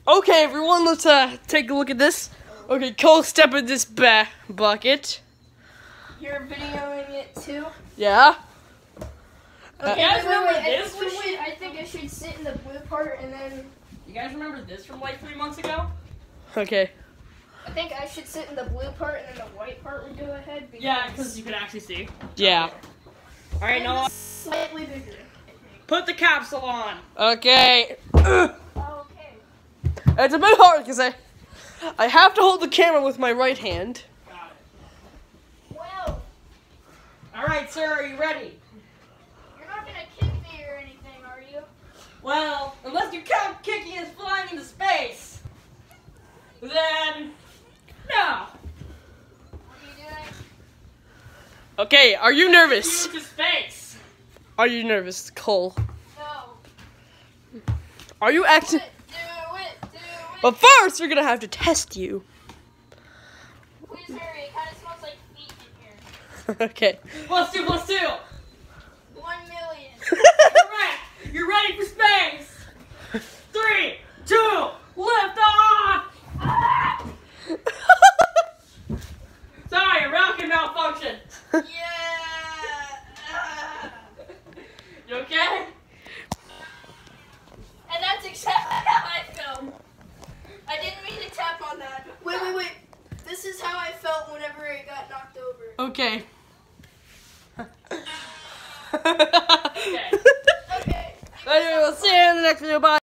Okay, everyone, let's take a look at this. Okay, Cole, step in this bucket. You're videoing it too? Yeah. Okay, you guys remember this? I think I should sit in the blue part and then... You guys remember this from like 3 months ago? Okay. I think I should sit in the blue part and then the white part would go ahead. Yeah, because you can actually see. Yeah. Alright, Noah. Slightly bigger. Put the capsule on. Okay. Okay. It's a bit hard because I have to hold the camera with my right hand. Got it. Well, Alright, sir, are you ready? you're not gonna kick me or anything, are you? Well, unless you count kicking as flying into space, then no. What are you doing? Okay, are you nervous? Into space. Are you nervous, Cole? No. Are you acting? Do it. But first, we're gonna have to test you. Please hurry. It kind of smells like feet in here. Okay. Plus two. 1 million. Correct. You're ready for space. 3, 2, lift off. Sorry, a rocket malfunction. Yeah. You okay? And that's exactly how I felt. I didn't mean to tap on that. Wait. This is how I felt whenever it got knocked over. Okay. Okay. Okay. Anyway, we'll see you in the next video. Bye.